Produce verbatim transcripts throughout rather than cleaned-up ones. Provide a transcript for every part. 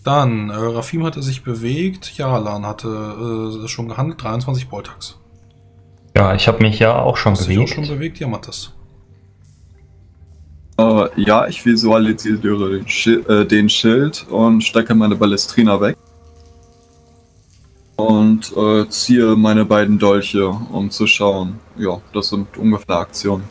Dann, äh, Rafim hatte sich bewegt, Jalan hatte äh, schon gehandelt, dreiundzwanzig Boltax. Ja, ich habe mich ja auch schon Hast du dich auch bewegt. schon bewegt, Yamatis? Äh, ja, ich visualisiere den, Schi äh, den Schild und stecke meine Ballestrina weg. Und äh, ziehe meine beiden Dolche, um zu schauen. Ja, das sind ungefähr Aktionen.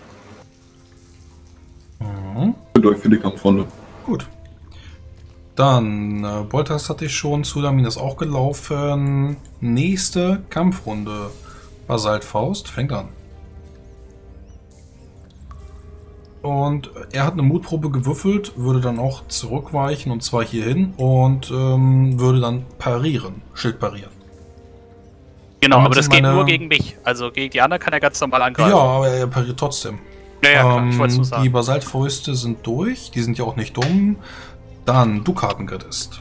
Mhm. Durch für die Kampfrunde. Gut. Dann, äh, Boltax hatte ich schon, Sudamin ist auch gelaufen. Nächste Kampfrunde. Basaltfaust fängt an. Und er hat eine Mutprobe gewürfelt, würde dann auch zurückweichen und zwar hierhin und ähm, würde dann parieren, Schild parieren. Genau, Damit aber das sind geht meine- nur gegen mich. Also gegen die anderen kann er ganz normal angreifen. Ja, aber er pariert trotzdem. ja, ja klar, ich Ähm, wollte es nur die sagen. Basaltfäuste sind durch, die sind ja auch nicht dumm. Dann, du Kartengardist.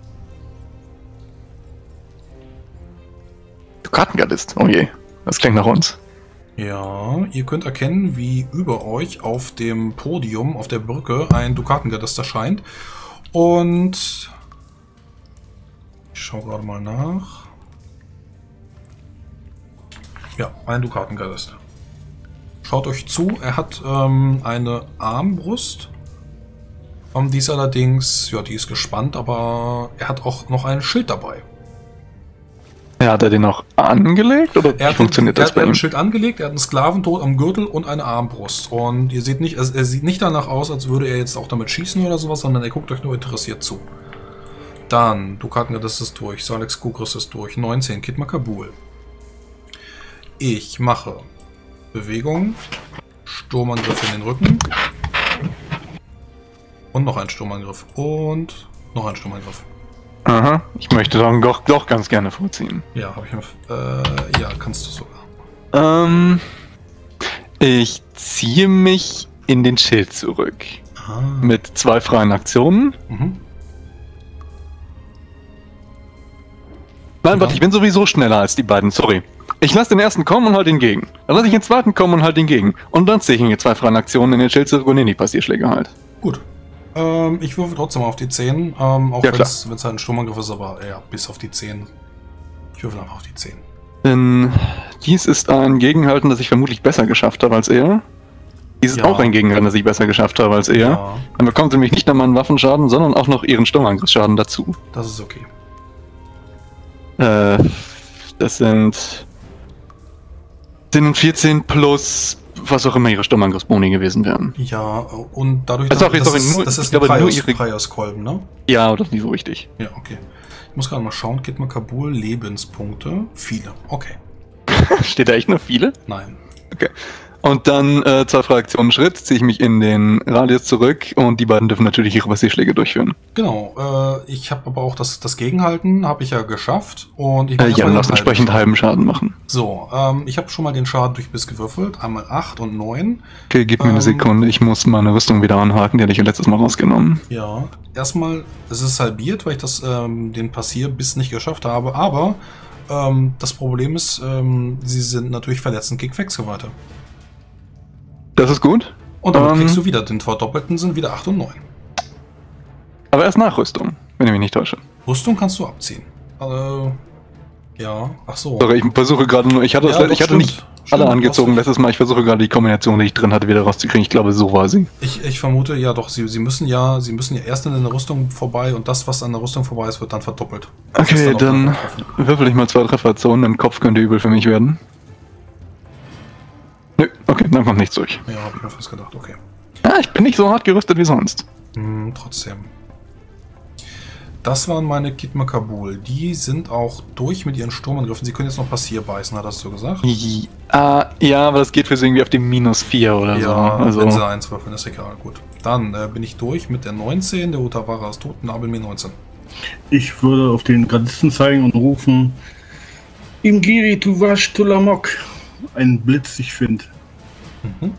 Du Kartengardist, oh je, das klingt nach uns. Ja, ihr könnt erkennen, wie über euch auf dem Podium, auf der Brücke, ein Dukatengardist erscheint. Und ich schaue gerade mal nach. Ja, ein Dukatengardist. Schaut euch zu, er hat ähm, eine Armbrust. Ähm, die ist allerdings, ja, die ist gespannt, aber er hat auch noch ein Schild dabei. Ja, hat er den auch angelegt oder Er wie hat, funktioniert er das hat bei ein ihm? Schild angelegt, er hat einen Sklaventod am Gürtel und eine Armbrust. Und ihr seht nicht, also er sieht nicht danach aus, als würde er jetzt auch damit schießen oder sowas, sondern er guckt euch nur interessiert zu. Dann, Dukatengardist ist durch, Salex Kugris ist durch, neunzehn, Kid Makabul. Ich mache Bewegung, Sturmangriff in den Rücken und noch ein Sturmangriff und noch ein Sturmangriff. Aha, ich möchte dann doch, doch ganz gerne vorziehen. Ja, habe ich mir, äh, ja, kannst du sogar. Ähm, ich ziehe mich in den Schild zurück. Ah. Mit zwei freien Aktionen. Mhm. Nein, Ja. warte, ich bin sowieso schneller als die beiden, sorry. Ich lasse den ersten kommen und halt ihn gegen. Dann lasse ich den zweiten kommen und halt ihn gegen. Und dann ziehe ich ihn mit zwei freien Aktionen in den Schild zurück und in die Passierschläge halt. Gut. Ähm, ich würfel trotzdem auf die zehn, ähm, auch Ja, wenn es halt ein Sturmangriff ist, aber ja, bis auf die zehn. Ich würfel einfach auf die zehn. Denn dies ist ein Gegenhalten, das ich vermutlich besser geschafft habe als er. Dies ist Ja. auch ein Gegenhalten, das ich besser geschafft habe als er. Ja, Dann bekommt sie nämlich nicht nur meinen Waffenschaden, sondern auch noch ihren Sturmangriffsschaden dazu. das ist okay. Äh, das sind zehn und vierzehn plus was auch immer ihre Sturmangriffsboni gewesen wären. Ja, und dadurch, Ah, sorry, das, sorry, ist, nur- das ich ist glaube, eine nur Prios, ihre- Prios-Kolben, ne? Ja, das ist nicht so richtig. Ja, okay. Ich muss gerade mal schauen, Kid Makabul, Lebenspunkte. Viele, okay. Steht da echt noch viele? Nein. Und dann äh, zwei freie Aktionen Schritt, ziehe ich mich in den Radius zurück und die beiden dürfen natürlich ihre Passierschläge durchführen. Genau, äh, ich habe aber auch das, das Gegenhalten, habe ich ja geschafft. Und ich Äh, mach ja, erstmal du den darfst entsprechend halben Schaden machen. So, ähm, ich habe schon mal den Schaden durch Biss gewürfelt. Einmal acht und neun. Okay, gib mir Ähm, eine Sekunde, ich muss meine Rüstung wieder anhaken, die hatte ich ja letztes Mal rausgenommen. Ja, erstmal, es ist halbiert, weil ich das, ähm, den Passierbiss nicht geschafft habe, aber ähm, das Problem ist, ähm, sie sind natürlich verletzt und Kickfacts weiter. Das ist gut, Und damit Ähm. kriegst du wieder, den verdoppelten sind wieder acht und neun. aber erst Nachrüstung, wenn ich mich nicht täusche. Rüstung kannst du abziehen. Äh, ja, ach so. Sorry, ich versuche gerade nur, ich hatte, Ja, das, doch, ich hatte stimmt. nicht Stimmt, alle angezogen hast letztes Mal, ich versuche gerade die Kombination, die ich drin hatte, wieder rauszukriegen. Ich glaube, so war sie. Ich, ich vermute, ja doch, sie, sie müssen ja, sie müssen ja erst in eine Rüstung vorbei und das, was an der Rüstung vorbei ist, wird dann verdoppelt. Das ist Okay, auch dann getroffen. würfel ich mal zwei Trefferzonen, im Kopf könnte übel für mich werden. Nö, okay, dann kommt nichts durch. Ja, habe ich mir fast gedacht, okay. Ja, ich bin nicht so hart gerüstet wie sonst. Hm, trotzdem. Das waren meine Kid Makabul. Die sind auch durch mit ihren Sturmangriffen. Sie können jetzt noch Passier beißen, hat das so gesagt? Ja, ja, aber das geht für sie irgendwie auf dem minus vier oder so. Ja, Also, wenn sie eins würfeln, ist egal. Gut. Dann äh, bin ich durch mit der neunzehn. Der Utawara ist tot und Abel mir neunzehn. Ich würde auf den Gardisten zeigen und rufen: Imgiri Tuvash Tulamok. Ein Blitz, ich finde. Mhm.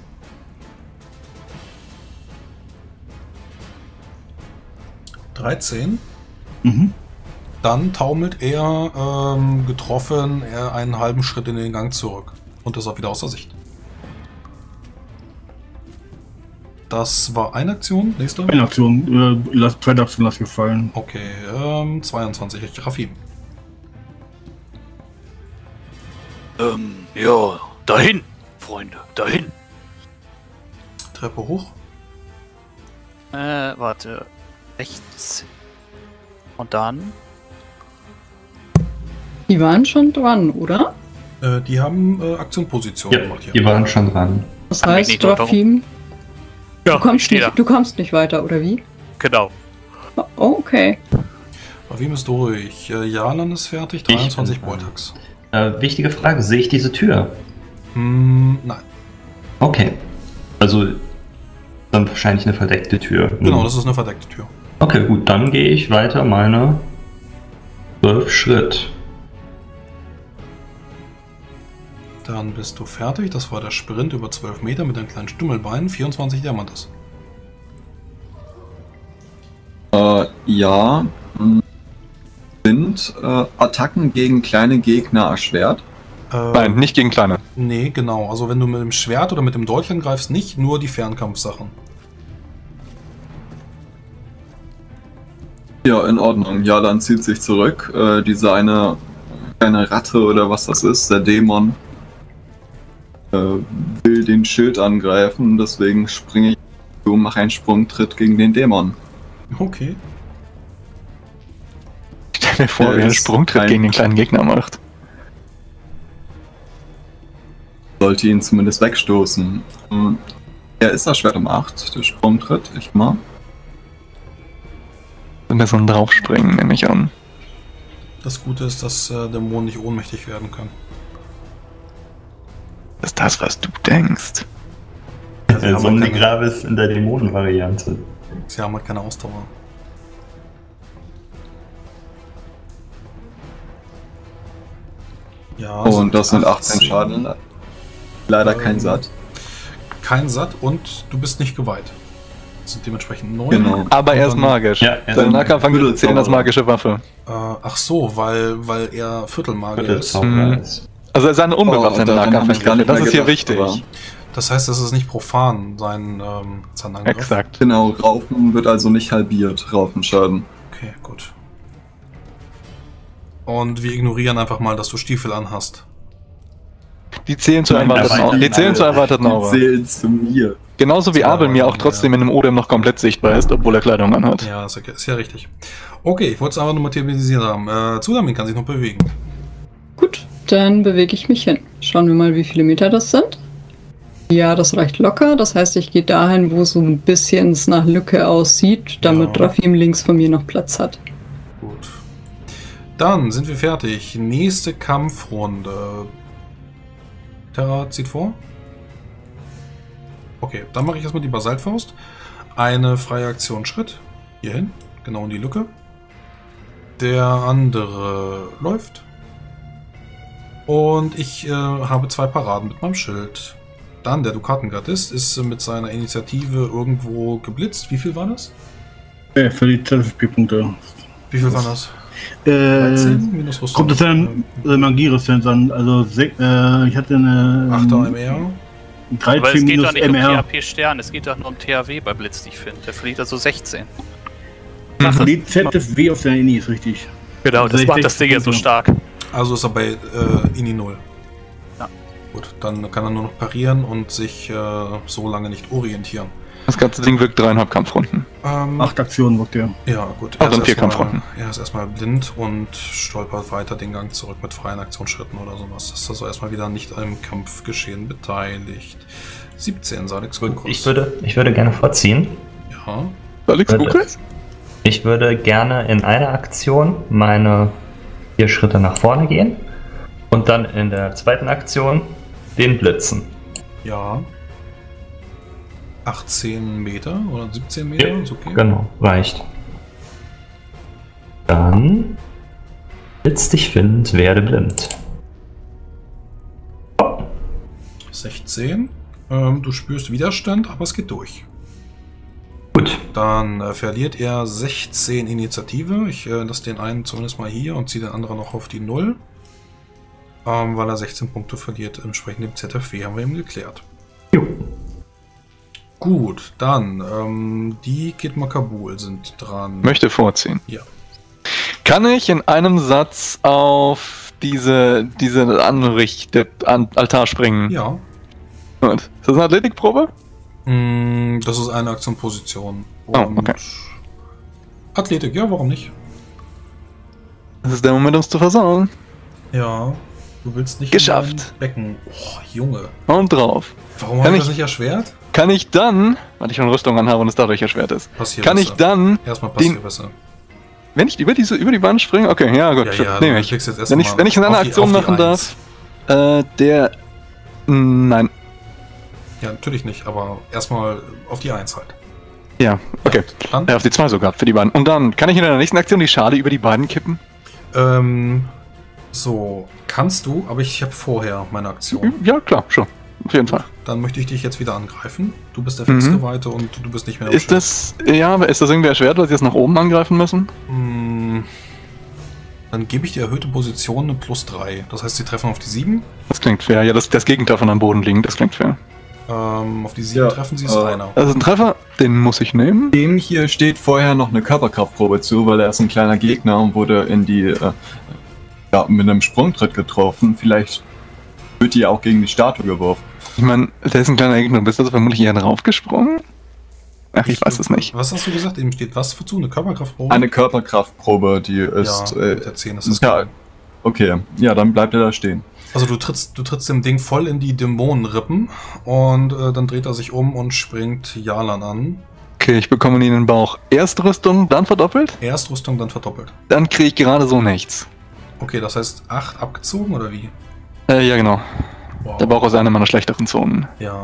dreizehn. Mhm. Dann taumelt er, ähm, getroffen, er einen halben Schritt in den Gang zurück. Und ist auch wieder außer Sicht. Das war eine Aktion. Nächste. Eine Aktion, äh, lass, zweite Aktion lass gefallen. Okay, ähm, zweiundzwanzig. Raffi. Ähm, ja, dahin, Freunde, dahin. Treppe hoch. Äh, warte. Rechts. Und dann? Die waren schon dran, oder? Äh, die haben äh, Aktion-Position Ja, gemacht hier. die waren schon dran. Das Kann mich heißt, nicht warum- Rafim, Ja, du, kommst ich steh nicht, da. du kommst nicht weiter, oder wie? Genau. Oh, okay. Rafim ist durch. Äh, Jalan ist fertig. Ich dreiundzwanzig bin dran. Boltax. Äh, wichtige Frage, sehe ich diese Tür? Hm, nein. Okay. Also, dann wahrscheinlich eine verdeckte Tür. Genau, Hm. das ist eine verdeckte Tür. Okay, gut, dann gehe ich weiter meine zwölf Schritt. Dann bist du fertig. Das war der Sprint über zwölf Meter mit einem kleinen Stummelbein. vierundzwanzig Diamantes. Äh, ja. Hm. Sind äh, Attacken gegen kleine Gegner erschwert? Äh, Nein, nicht gegen kleine. Nee, genau. Also wenn du mit dem Schwert oder mit dem Dolch angreifst, nicht nur die Fernkampfsachen. Ja, in Ordnung. Ja, dann zieht sich zurück. Äh, diese eine kleine Ratte oder was das ist, der Dämon, äh, will den Schild angreifen. Deswegen springe ich und mache einen Sprungtritt gegen den Dämon. Okay. Stell mir vor, Ja, wie er einen ist Sprungtritt ein- gegen den kleinen Gegner macht. Sollte ihn zumindest wegstoßen. Hm. Er ist das Schwert um acht, der Sprungtritt. Ich mal. Wenn wir so ein draufspringen, nehme ich an. Das Gute ist, dass äh, Dämonen nicht ohnmächtig werden können. Das ist das, was du denkst. Ja, sie, Äh, haben so halt eine keine, Gravis in der Dämonen-Variante. sie haben halt keine Ausdauer. Ja, Und das sind achtzehn achtzehn. Schaden. Leider kein Ähm, Satt. Kein Satt und du bist nicht geweiht. Das sind dementsprechend neun. Genau. Aber Und er ist dann- magisch. Ja, er Seine ist Nahkampfangriffe zählen als magische Waffe. Äh, ach so, weil, weil er Viertelmagier ist. Viertelzauberer Mhm. ist. Also er ist eine unbewaffnete Oh, daran hab ich gar Nahkampfangriffe. nicht Das mehr ist hier gedacht, wichtig. aber- Das heißt, das ist nicht profan, sein, ähm, sein Angriff. Exakt. Genau, Raufen wird also nicht halbiert, Raufenschaden. Okay, gut. Und wir ignorieren einfach mal, dass du Stiefel anhast. Die zählen zur Nein, erweiterten erweitert- Aura. Die zählen zur erweiterten Die Aura. zählen zu mir. Genauso wie Zur Abel mir auch Erweiterung, trotzdem ja. in einem Odem noch komplett sichtbar ist, obwohl er Kleidung anhat. Ja, ist, okay, ist ja richtig. Okay, ich wollte es aber nur materialisiert haben. Äh, Zudamin kann sich noch bewegen. Gut, dann bewege ich mich hin. Schauen wir mal, wie viele Meter das sind. Ja, das reicht locker. Das heißt, ich gehe dahin, wo so ein bisschen es nach Lücke aussieht, damit Ja. Rafim links von mir noch Platz hat. Gut. Dann sind wir fertig. Nächste Kampfrunde. Terra zieht vor. Okay, dann mache ich erstmal die Basaltfaust. Eine freie Aktion Schritt. Hierhin. Genau in die Lücke. Der andere läuft. Und ich äh, habe zwei Paraden mit meinem Schild. Dann der Dukatengardist ist äh, mit seiner Initiative irgendwo geblitzt. Wie viel war das? Äh, verliert Z F P-Punkte. Wie viel war das? Äh, dreizehn minus Rüstung. kommt das dann äh, Magieresistenz an? Also, sech- äh, ich hatte eine. achter M R. Aber dreizehn es geht minus doch nicht um M T H R. P-Stern, es geht doch nur um T H W bei Blitz, die ich finde. Der verliert also sechzehn. Man verliert Z F W auf der Ini, ist richtig. Genau, das macht das sechzig Ding jetzt so Punkte. stark. Also ist er bei äh, Ini null. Ja. Gut, dann kann er nur noch parieren und sich äh, so lange nicht orientieren. Das ganze Ding wirkt dreieinhalb Kampfrunden. Ähm, Acht Aktionen wirkt der. Ja, gut. Ach, und vier erstmal- Kampfrunden. er ist erstmal blind und stolpert weiter den Gang zurück mit freien Aktionsschritten oder sowas. Ist also erstmal wieder nicht am Kampfgeschehen beteiligt. siebzehn, Salix Gut, Kukus. ich würde, ich würde gerne vorziehen. Ja, Alex Bitte. Lukas? Ich würde gerne in einer Aktion meine vier Schritte nach vorne gehen und dann in der zweiten Aktion den blitzen. ja. achtzehn Meter oder siebzehn Meter, Ja, ist okay. Genau, reicht. Dann blitz dich Wind, werde blind. Oh, sechzehn. Ähm, du spürst Widerstand, aber es geht durch. gut, Dann äh, verliert er sechzehn Initiative. Ich äh, lasse den einen zumindest mal hier und ziehe den anderen noch auf die null. Ähm, weil er sechzehn Punkte verliert, entsprechend dem Z F W, haben wir eben geklärt. jo. Gut, dann, ähm, die Kidma Kabul sind dran. Möchte vorziehen. Ja. Kann ich in einem Satz auf diese, diese Anrichte, an Altar springen? Ja. Gut. Ist das eine Athletikprobe? Mm, das ist eine Aktion-Position. Oh, okay. Athletik, ja, warum nicht? Das ist der Moment, uns zu versauen. Ja. Du willst nicht Geschafft. in dein Becken. Oh, Junge. Und drauf. Warum Kann habe ich ich- das nicht erschwert? Kann ich dann, weil ich schon Rüstung anhabe und es dadurch erschwert ist, Passiert kann ich dann, Erstmal den, passiert besser. wenn ich über diese über die Bahn springe, okay, ja gut, Ja, stimmt, ja, nehme du ich. kriegst jetzt erst Wenn ich, mal wenn ich eine auf die- Aktion auf die machen Eins. darf, äh, der, nein, Ja, natürlich nicht, aber erstmal auf die eins halt. ja, okay, Dann, ja, auf die zwei sogar für die beiden. Und dann kann ich in der nächsten Aktion die Schale über die beiden kippen. ähm, so, kannst du, aber ich habe vorher meine Aktion. Ja, klar, schon, auf jeden Fall. Dann möchte ich dich jetzt wieder angreifen. Du bist der Mhm. Fixgeweihte und du bist nicht mehr am Ist Schild. das, ja, aber ist das irgendwie erschwert, weil sie jetzt nach oben angreifen müssen? Mm, Dann gebe ich die erhöhte Position eine plus drei. Das heißt, sie treffen auf die sieben. Das klingt fair. Ja, das, das Gegenteil von am Boden liegen, das klingt fair. Ähm, auf die sieben Ja, treffen sie es äh, einer. Das ist ein Treffer, den muss ich nehmen. Dem hier steht vorher noch eine Körperkraftprobe zu, weil er ist ein kleiner Gegner und wurde in die, äh, ja, mit einem Sprungtritt getroffen. Vielleicht wird die auch gegen die Statue geworfen. Ich meine, der ist ein kleiner Gegner. Bist du also vermutlich eher draufgesprungen? Ach, ich weiß es nicht. Was hast du gesagt? Eben steht was wozu? Eine Körperkraftprobe? Eine Körperkraftprobe, die ist, ja, äh, mit der zehn ist das ja, geil. okay, ja, dann bleibt er da stehen. Also du trittst, du trittst dem Ding voll in die Dämonenrippen und äh, dann dreht er sich um und springt Jalan an. Okay, ich bekomme ihn in den Bauch. Erst Rüstung, dann verdoppelt? Erst Rüstung, dann verdoppelt. Dann kriege ich gerade so nichts. Okay, das heißt acht abgezogen oder wie? Äh, ja genau. Wow. Der Bauch ist eine meiner schlechteren Zonen. Ja.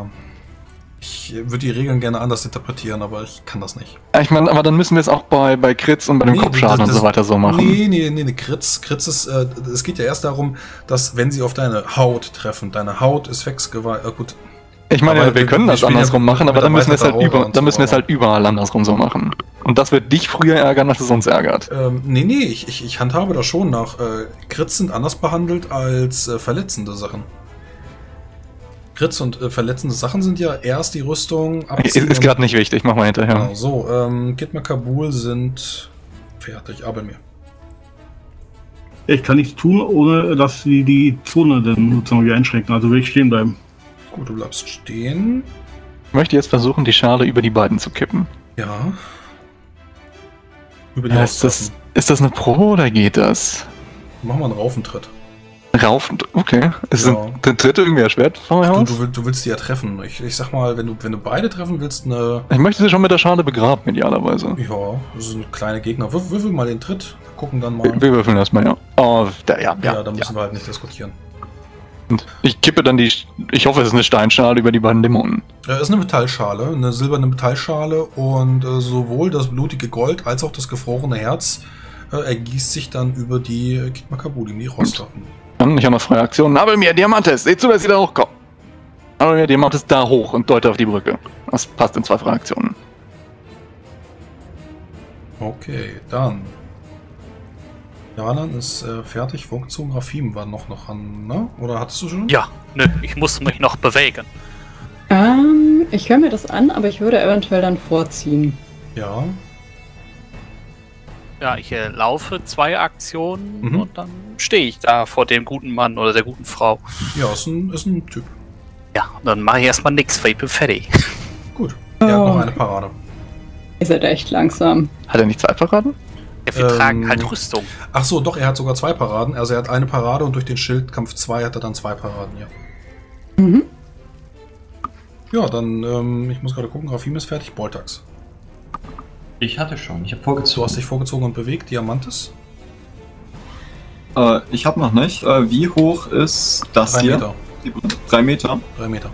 Ich würde die Regeln gerne anders interpretieren, aber ich kann das nicht. Äh, Ich meine, aber dann müssen wir es auch bei, bei Crits und bei dem Nee, Kopfschaden das- und so weiter so machen. Nee, nee, nee, nee, Kritz, Kritz ist, äh, es geht ja erst darum, dass wenn sie auf deine Haut treffen, deine Haut ist Fixgeweih, äh, gut, Ich meine, Aber wir wir- können wir das spielen andersrum ja machen, aber mit dann müssen wir es halt erweiterter Aura über, und dann so, müssen wir es aber- halt überall andersrum so machen. Und das wird dich früher ärgern, als es uns ärgert. ähm, nee, nee, ich, ich, ich handhabe das schon nach, äh, Kritz sind anders behandelt als äh, verletzende Sachen. Kritz und äh, verletzende Sachen sind ja erst die Rüstung Ist, abziehen. ist und- gerade nicht wichtig, mach mal hinterher. Genau, so, ähm, Kidma Kabul sind fertig, aber mir. Ich kann nichts tun, ohne dass sie die Zone dann sozusagen wieder einschränken. Also will ich stehen bleiben. Gut, du bleibst stehen. Ich möchte jetzt versuchen, die Schale über die beiden zu kippen. Ja. Über die Ja, ist, das, ist das eine Pro oder geht das? Machen wir einen Raufentritt. Raufend, okay. Ist Ja. ein, der dritte irgendwie erschwert von mir Du, aus? du, will- du willst die ja treffen. Ich, ich sag mal, wenn du, wenn du beide treffen willst, eine. Ich möchte sie schon mit der Schale begraben, idealerweise. Ja, das sind kleine Gegner. Würf, würfel mal den Tritt, gucken dann mal. Wir würfeln erstmal, ja. Oh, da, ja, ja, ja. da ja. müssen wir halt nicht diskutieren. Und ich kippe dann die, ich hoffe, es ist eine Steinschale über die beiden Dämonen. Äh, ist eine Metallschale, eine silberne Metallschale und äh, sowohl das blutige Gold als auch das gefrorene Herz äh, ergießt sich dann über die äh, Kidma Kabul in die Rostwaffen. Dann, ich habe noch freie Aktion. Nabel mir, Diamantes, seht zu, dass sie da hochkommen. Nabel mir, Diamantes da hoch und deute auf die Brücke. Das passt in zwei freie Aktionen. Okay, dann. Jalan ist äh, fertig, vorgezogen. Rafim war noch, noch an, ne? Oder hattest du schon? Ja, nö, ich muss mich noch bewegen. Ähm, ich höre mir das an, aber ich würde eventuell dann vorziehen. Ja. Ja, ich äh, laufe zwei Aktionen Mhm. und dann stehe ich da vor dem guten Mann oder der guten Frau. Ja, ist ein, ist ein Typ. Ja, dann mache ich erstmal nix, weil ich bin fertig. Gut. Er hat Oh. noch eine Parade. Ihr seid echt langsam. Hat er nicht zwei verraten? Ja, wir Ähm, tragen halt Rüstung. Ach so, doch, er hat sogar zwei Paraden. Also er hat eine Parade und durch den Schildkampf zwei hat er dann zwei Paraden, ja. Mhm. Ja, dann, ähm, ich muss gerade gucken, Rafim ist fertig, Boltax. Ich hatte schon, ich habe Du vorgezogen. hast dich vorgezogen und bewegt, Diamantes. Äh, ich habe noch nicht. Äh, wie hoch ist das Drei hier? Meter. Die, drei Meter. Drei Meter.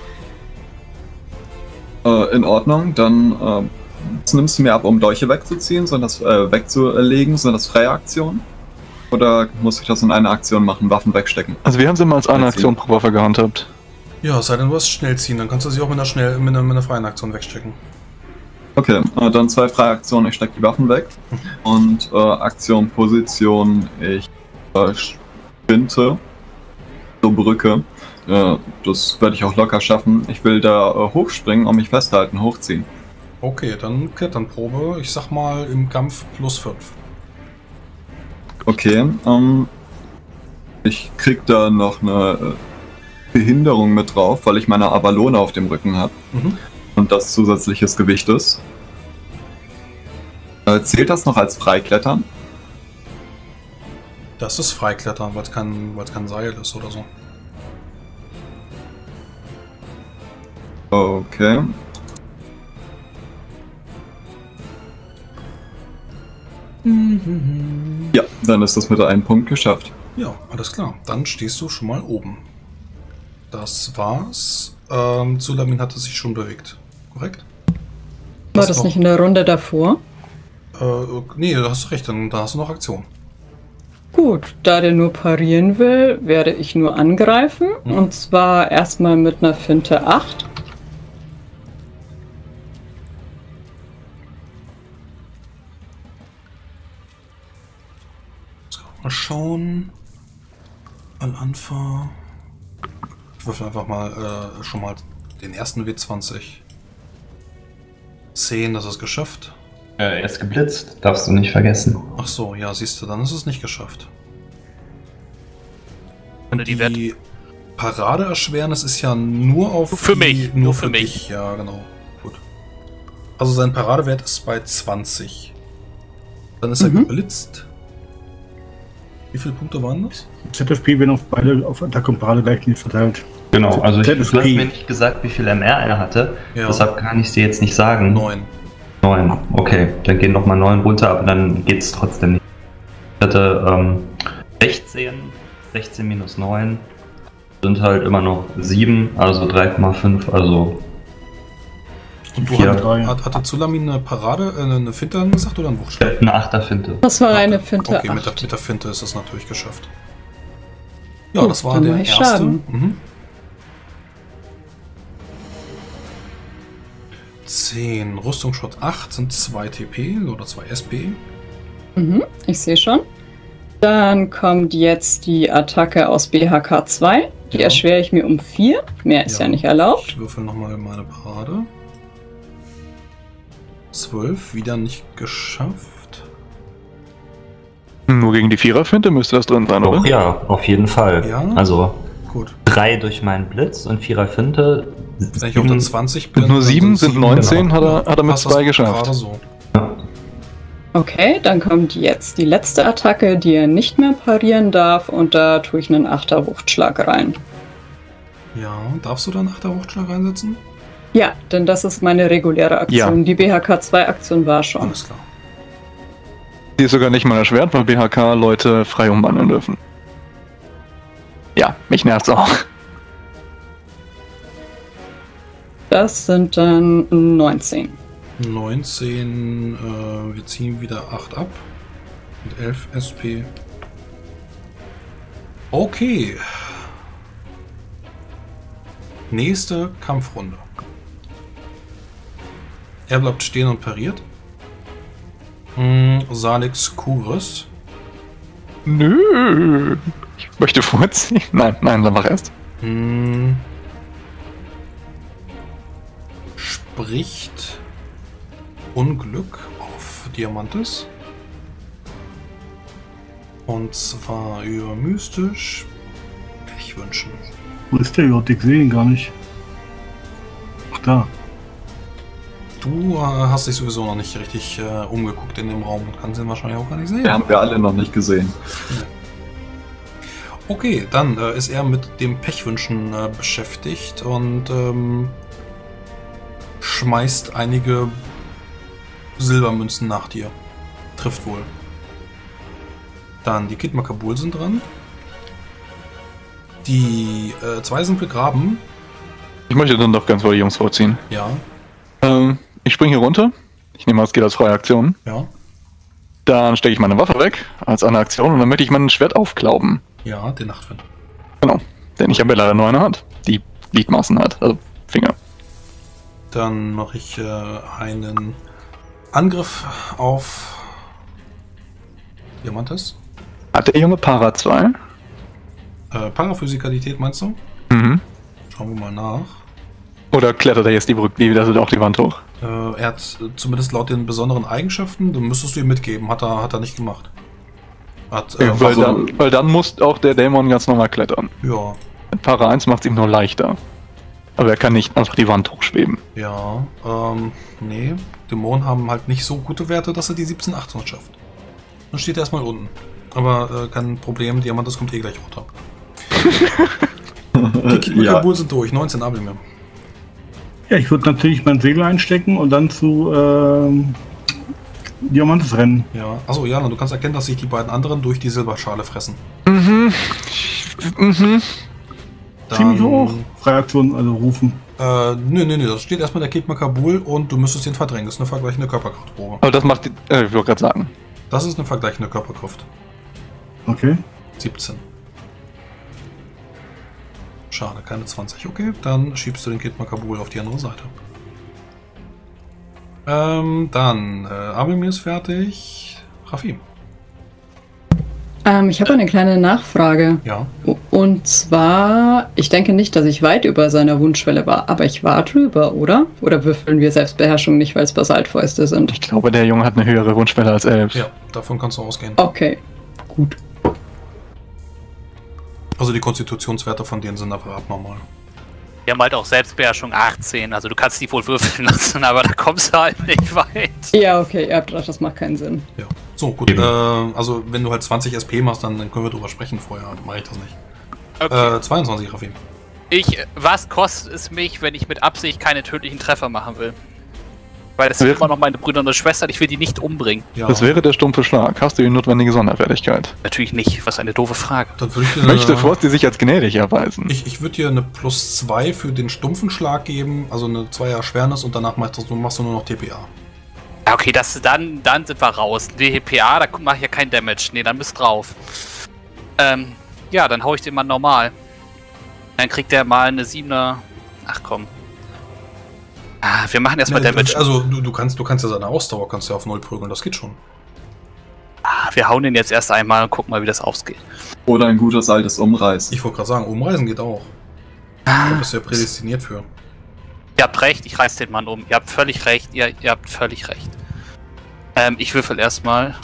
Äh, in Ordnung. Dann äh, was nimmst du mir ab, um Dolche wegzuziehen, sondern das äh, wegzulegen, sind das freie Aktionen? Oder muss ich das in einer Aktion machen, Waffen wegstecken? Also wir haben sie mal als eine Schnellziehen. Aktion pro Waffe gehandhabt. Ja, es sei denn, du hast schnell ziehen, dann kannst du sie auch mit einer, schnell, mit einer, mit einer freien Aktion wegstecken. Okay, äh, dann zwei freie Aktionen, ich stecke die Waffen weg. Und äh, Aktion, Position, ich äh, spinte zur Brücke. äh, das werde ich auch locker schaffen. Ich will da äh, hochspringen und mich festhalten, hochziehen. Okay, dann Kletternprobe. Ich sag mal im Kampf plus fünf. Okay, ähm, ich krieg da noch eine äh, Behinderung mit drauf, weil ich meine Avalone auf dem Rücken habe. Mhm. Und das zusätzliches Gewicht ist. Äh, zählt das noch als Freiklettern? Das ist Freiklettern, weil es kein, weil's kein Seil ist oder so. Okay. Ja, dann ist das mit einem Punkt geschafft. Ja, alles klar. Dann stehst du schon mal oben. Das war's. Ähm, Zulamin hatte sich schon bewegt. Korrekt? War Hast das noch- nicht in der Runde davor? Äh, nee, da hast du recht, dann da hast du noch Aktion. Gut, da der nur parieren will, werde ich nur angreifen. Mhm. Und zwar erstmal mit einer Finte acht. Jetzt kann ich mal schauen. Al-Anfa. Ich würfel einfach mal äh, schon mal den ersten W zwanzig. zehn, das ist geschafft. Äh, er ist geblitzt, darfst du nicht vergessen. Ach so, ja, siehst du, dann ist es nicht geschafft. Wenn du die Wert Die Paradeerschwernis ist ja nur auf Nur für die, mich, nur nur für für mich. dich, ja genau. Gut. Also sein Paradewert ist bei zwanzig. Dann ist er Mhm. geblitzt. Wie viele Punkte waren das? Z F P werden auf beide, auf Attack und Parade gleich nicht verteilt. Genau, also ich, Z du F hast P. mir nicht gesagt, wie viel M R er hatte. Ja. Deshalb kann ich dir jetzt nicht sagen. Neun. Neun. Okay, dann gehen nochmal neun runter, aber dann geht es trotzdem nicht. Ich hatte ähm, sechzehn, sechzehn minus neun sind halt immer noch sieben, also drei Komma fünf, also Und du Vier. hat, hat, hatte Zulamin eine Parade, äh, eine Finte angesagt oder ein Wuchtschlag? eine Achterfinte. Das war eine Finte Okay, mit der, acht. mit der Finte ist das natürlich geschafft. Ja, Gut, das war dann der mach ich erste. Schaden. Mhm. zehn, Rüstungsschott acht sind zwei T P oder zwei S P. Mhm, ich sehe schon. Dann kommt jetzt die Attacke aus B H K zwei. Die Ja. erschwere ich mir um vier. Mehr ist ja, Ja. nicht erlaubt. Ich würfel nochmal meine Parade. zwölf, wieder nicht geschafft. Nur gegen die Viererfinte müsste das drin sein, Doch, oder? ja, auf jeden Fall. Ja? Also Gut. drei durch meinen Blitz und Vierer Finte. Wenn ich auf der zwanzig bin, Und nur dann sieben sind sieben, neunzehn, genau. hat er- hat er mit Passt das zwei geschafft. Gerade so. Okay, dann kommt jetzt die letzte Attacke, die er nicht mehr parieren darf. Und da tue ich einen achter Wuchtschlag rein. Ja, darfst du dann nach der Wuchtschlag reinsetzen? Ja, denn das ist meine reguläre Aktion. Ja. Die B H K zwei Aktion war schon. Alles klar. Die ist sogar nicht mal erschwert, weil B H K Leute frei umwandeln dürfen. Ja, mich nervt's auch. Das sind dann neunzehn. neunzehn, äh, wir ziehen wieder acht ab. Und elf S P. Okay. Nächste Kampfrunde. Er bleibt stehen und pariert. Hm, Salix Kuris. Nö. Ich möchte vorziehen. Nein, nein, dann mach erst. Hm, spricht Unglück auf Diamantes. Und zwar über mystisch Pechwünschen. Wo ist der überhaupt? Ich sehe ihn gar nicht. Ach, da. Du äh, hast dich sowieso noch nicht richtig äh, umgeguckt in dem Raum und kannst ihn wahrscheinlich auch gar nicht sehen. Den haben wir alle noch nicht gesehen. Okay, dann äh, ist er mit dem Pechwünschen äh, beschäftigt und ähm, schmeißt einige Silbermünzen nach dir. Trifft wohl. Dann die Kid Makabul sind dran. Die äh, zwei sind begraben. Ich möchte dann doch ganz vor die Jungs vorziehen. Ja, Ähm, ich springe hier runter. Ich nehme an, es geht als freie Aktion. ja, Dann stecke ich meine Waffe weg als eine Aktion und dann möchte ich mein Schwert aufklauben. ja, den Nachtwind. Genau. Denn ich habe ja leider nur eine Hand, die Gliedmaßen hat, also Finger. Dann mache ich äh, einen Angriff auf Diamantes. Hat der junge Para zwei? Äh, Paraphysikalität meinst du? Mhm. Schauen wir mal nach. Oder klettert er jetzt die Brücke, wieder so auch die Wand hoch? Äh, er hat äh, zumindest laut den besonderen Eigenschaften, dann müsstest du ihm mitgeben, hat er, hat er nicht gemacht. Hat, äh, Ja, weil, also, dann, weil dann muss auch der Dämon ganz normal klettern. ja, Para eins macht es ihm nur leichter. Aber er kann nicht einfach die Wand hochschweben. ja, ähm, nee. Dämonen haben halt nicht so gute Werte, dass er die siebzehn, achtzehn schafft. Dann steht er erstmal unten. Aber äh, kein Problem, Diamant, das kommt eh gleich runter. Die Kikmakabul ja. sind durch, neunzehn Abelmir. Ja, ich würde natürlich mein Segel einstecken und dann zu ähm, Diamantes rennen. Ja, achso, Jana, du kannst erkennen, dass sich die beiden anderen durch die Silberschale fressen. Mhm. Mhm. Dann, Ziemlich hoch. Freiaktion, also rufen. Äh, nö, nö, nö, das steht erstmal der Kikmakabul und du müsstest ihn verdrängen. Das ist eine vergleichende Körperkraftprobe. Aber das macht die. Äh, ich wollte gerade sagen. Das ist eine vergleichende Körperkraft. Okay. siebzehn. Schade, keine zwanzig. Okay, dann schiebst du den Kikmakabul auf die andere Seite. Ähm, dann, äh, Abelmir ist fertig. Rafim. Ähm, ich habe eine kleine Nachfrage. Ja. Und zwar, ich denke nicht, dass ich weit über seiner Wunschschwelle war, aber ich war drüber, oder? Oder würfeln wir Selbstbeherrschung nicht, weil es Basaltfäuste sind? Ich glaube, der Junge hat eine höhere Wunschwelle als elf. Ja, davon kannst du ausgehen. Okay, gut. Also die Konstitutionswerte von denen sind aber abnormal. Wir haben halt auch Selbstbeherrschung achtzehn, also du kannst die wohl würfeln lassen, aber da kommst du halt nicht weit. Ja, okay, ihr habt recht, das macht keinen Sinn. Ja. So, gut. Äh, also wenn du halt zwanzig S P machst, dann, dann können wir drüber sprechen. Vorher mache ich das nicht. Okay. Äh, zweiundzwanzig, Rafim. Ich, was kostet es mich, wenn ich mit Absicht keine tödlichen Treffer machen will? Weil das sind Wäre- immer noch meine Brüder und Schwestern, ich will die nicht umbringen. Ja, Das wäre der stumpfe Schlag. Hast du die notwendige Sonderfertigkeit? Natürlich nicht, was eine doofe Frage. dann würde ich dir Ich möchte eine- Frosty sich als gnädig erweisen. Ich, ich würde dir eine plus zwei für den stumpfen Schlag geben, also eine zwei Erschwernis und danach machst du, machst du nur noch T P A. Ja, okay, das, dann, dann sind wir raus. D P A, da mache ich ja kein Damage. Nee, dann bist drauf. Ähm, ja, dann hau ich den mal normal. Dann kriegt der mal eine siebener. Ach komm. Ah, wir machen erstmal Ne, Damage. Also du, du kannst du kannst ja seine Ausdauer kannst du ja auf null prügeln, das geht schon. Ah, wir hauen den jetzt erst einmal und gucken mal, wie das ausgeht. Oder ein gutes altes Umreißen. Ich wollte gerade sagen, umreisen geht auch. Da bist du ja prädestiniert für. Ihr habt recht, ich reiß den Mann um. Ihr habt völlig recht, ihr, ihr habt völlig recht. Ähm, ich würfel erstmal.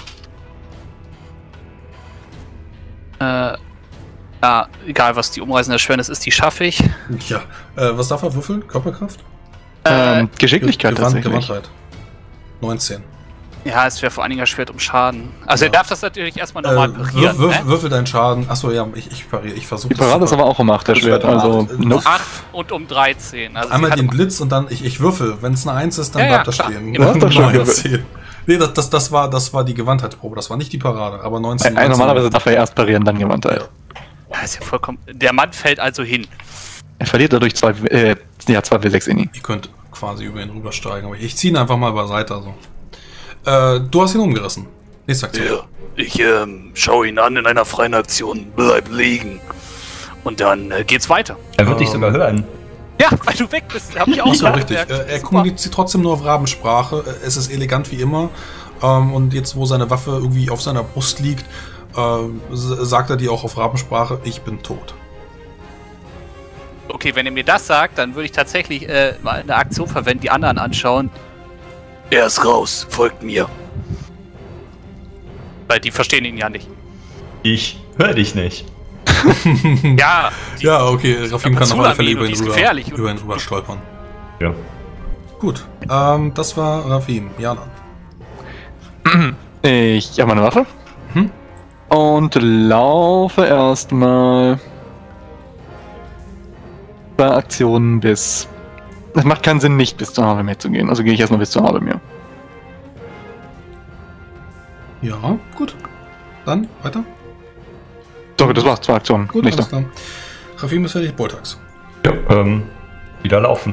Äh, ja, egal was die umreißende Erschwernis ist, die schaffe ich. Ja. Äh, was darf er würfeln? Körperkraft? Äh, Ähm, Geschicklichkeit Gewand, tatsächlich. Gewandtheit. neunzehn. ja, es wäre vor allen Dingen erschwert um Schaden. Also Ja. er darf das natürlich erstmal normal Äh, parieren. würf, würf, ne? Würfel deinen Schaden. Achso, ja, ich, ich pariere. Ich versuche Die Parade ist aber auch um acht erschwert. Das wäre Also, acht. nope. acht und um dreizehn. Also sie Einmal hat den um- Blitz und dann ich, ich würfel. Wenn es eine eins ist, dann Ja, bleibt ja, das klar. stehen. Du hast doch schon neunzehn. Nee, das, das, das, war, das war die Gewandheitsprobe. Das war nicht die Parade. Aber neunzehn. Äh, normalerweise darf er erst parieren, dann Gewandtheit. Ja, ist ja vollkommen. Der Mann fällt also hin. Er verliert dadurch zwei, äh, ja, zwei W sechs Inni. Ihr könnt quasi über ihn rübersteigen. Aber ich ziehe ihn einfach mal beiseite. Also. Äh, du hast ihn umgerissen. Nächste Aktion. Ja, ich ähm, schaue ihn an in einer freien Aktion, bleib liegen. Und dann äh, geht's weiter. Er wird dich Ähm, sogar hören. Ja, weil du weg bist. Hab ich auch Nicht so gerade richtig. gemerkt. Äh, er Super. kommuniziert trotzdem nur auf Rabensprache. Äh, Es ist elegant wie immer. Ähm, und jetzt, wo seine Waffe irgendwie auf seiner Brust liegt, äh, s- sagt er dir auch auf Rabensprache, ich bin tot. Okay, wenn ihr mir das sagt, dann würde ich tatsächlich äh, mal eine Aktion verwenden, die anderen anschauen, Er ist raus, folgt mir. weil die verstehen ihn ja nicht. Ich höre dich nicht. Ja, die, Ja, okay, Rafim kann auf alle Fälle über ihn, die ist rüber, gefährlich. über ihn rüber stolpern. Ja. Gut, ähm, das war Rafim. Jana. Ich habe meine Waffe. Mhm. Und laufe erstmal bei Aktionen bis. Es macht keinen Sinn, nicht bis zur Havelmeer zu gehen. Also gehe ich erstmal bis zur Havelmeer. Ja, gut. Dann weiter. Sorry, das war's. Zwei Aktionen. Gut, nicht alles da. klar. Rafim ist fertig, Boltax. Ja, ähm, wieder laufen.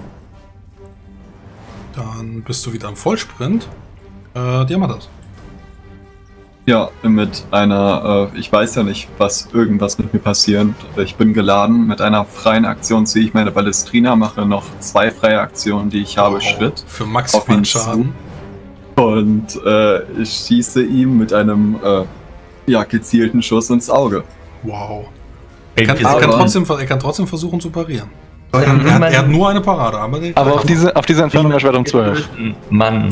Dann bist du wieder im Vollsprint. Äh, Diamatas. Ja, mit einer, äh, ich weiß ja nicht, was irgendwas mit mir passiert. Ich bin geladen. Mit einer freien Aktion ziehe ich meine Ballestrina, mache noch zwei freie Aktionen, die ich habe, Oh, Schritt. Für Auf maximal ihn Schaden. Und äh, ich schieße ihm mit einem äh, ja, gezielten Schuss ins Auge. Wow. Er kann, er, aber- kann trotzdem, er kann trotzdem versuchen zu parieren. Ja, Er hat, niemand- er hat nur eine Parade, aber... Der Aber auf diese, auf diese Entfernung erschwert um zwölf. Mann.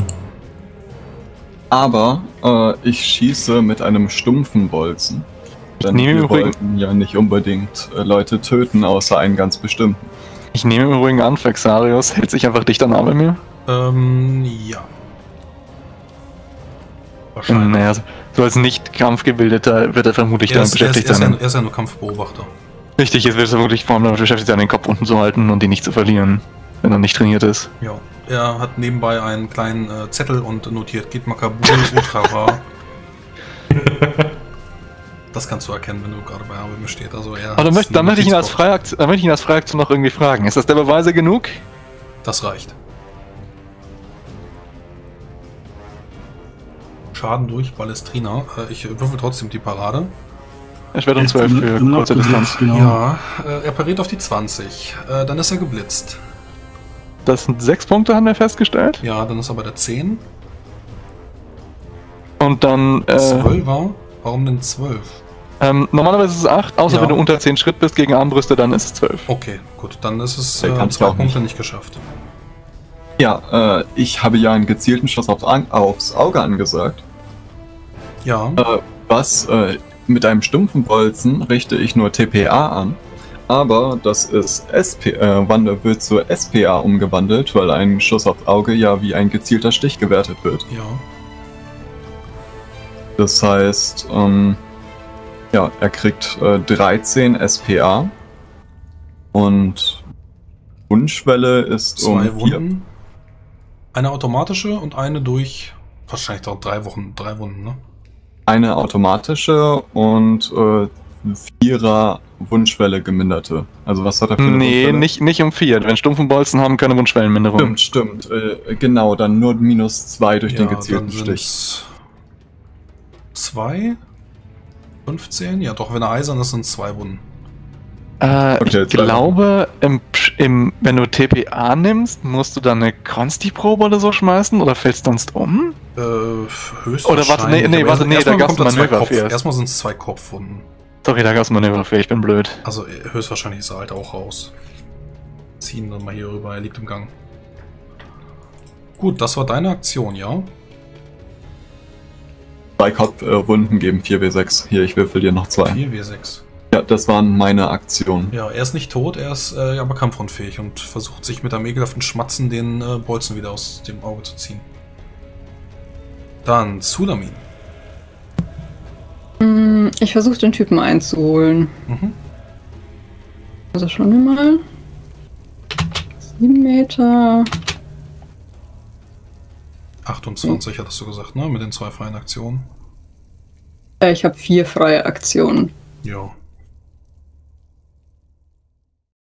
Aber äh, ich schieße mit einem stumpfen Bolzen. Denn nehme im wir Übrigen- wollten ja nicht unbedingt äh, Leute töten, außer einen ganz bestimmten. Ich nehme im Übrigen an, Vexarius hält sich einfach dichter nah bei mir. Ähm, ja. Wahrscheinlich. Naja, so als Nicht-Kampfgebildeter wird er vermutlich Er damit ist, er, ist, beschäftigt er, ist ja, sein. er ist ja nur Kampfbeobachter. Richtig, jetzt wird er vermutlich vor allem damit beschäftigt sein, den Kopf unten zu halten und ihn nicht zu verlieren, wenn er nicht trainiert ist. Ja. Er hat nebenbei einen kleinen äh, Zettel und notiert Git Makabul Ultra. Das kannst du erkennen, wenn du gerade bei Arbeit steht. Also er Aber dann hat möchte, dann einen möchte ich ihn als Notizblock. Freiaktion, dann möchte ich ihn als Freiaktion noch irgendwie fragen. Ist das der Beweise genug? Das reicht. Schaden durch Ballestrina. Äh, ich würfel trotzdem die Parade. Er schwert um Jetzt zwölf im- für im kurze Lock Distanz. gesetzt, Genau. Ja, äh, er pariert auf die zwanzig. Äh, dann ist er geblitzt. Das sind sechs Punkte, haben wir festgestellt. Ja, dann ist er bei der zehn. Und dann, äh, zwölfer? Warum denn zwölf? ähm, normalerweise ist es acht, außer Ja. wenn du unter zehn Schritt bist gegen Armbrüste, dann ist es zwölf. Okay, gut. Dann ist es Der äh, kann's zwei auch Punkte nicht geschafft. Ja, äh, ich habe ja einen gezielten Schuss aufs, An aufs Auge angesagt. Ja. Äh, was äh, mit einem stumpfen Bolzen richte ich nur T P A an. Aber das ist S P, äh, Wander wird zur S P A umgewandelt, weil ein Schuss aufs Auge ja wie ein gezielter Stich gewertet wird. Ja. Das heißt, ähm, ja, er kriegt äh, dreizehn S P A und Wunschwelle ist Zwei um vier. Wunden. Eine automatische und eine durch wahrscheinlich doch drei Wochen, drei Wunden, ne? Eine automatische und äh, Vierer Wunschwelle geminderte. Also was hat er für eine Nee, Wunschwelle? nicht, nicht um vier. Wenn stumpfen Bolzen haben, keine Wunschwellenminderung. Stimmt, stimmt. Äh, genau, dann nur minus zwei durch den gezielten dann Stich. sind's zwei? fünfzehn? Ja, doch, wenn er eisern ist, sind es zwei Wunden. Äh, Okay, ich jetzt glaube, im, im, wenn du T P A nimmst, musst du dann eine Consti-Probe oder so schmeißen oder fällst du sonst um? Äh, höchstwahrscheinlich. Oder warte, nee, nee, Aber warte, nee, erstmal da gab's bekommt er zwei Manöver Kopf- für. Erstmal sind es zwei Kopfwunden. Sorry, da gab's Manöver für, ich bin blöd. Also äh, höchstwahrscheinlich ist er halt auch raus. Ziehen dann mal hier rüber, er liegt im Gang. Gut, das war deine Aktion, ja? Zwei Kopfwunden geben vier W sechs. Hier, ich würfel dir noch zwei. vier W sechs. Ja, das waren meine Aktionen. Ja, er ist nicht tot, er ist äh, aber kampfunfähig und versucht sich mit einem ekelhaften Schmatzen den äh, Bolzen wieder aus dem Auge zu ziehen. Dann Tsunamin. Hm, Ich versuche den Typen einzuholen. Mhm. Also schauen wir mal. Sieben Meter. achtundzwanzig hattest du gesagt, ne? Mit den zwei freien Aktionen. Äh, ich habe vier freie Aktionen. Ja,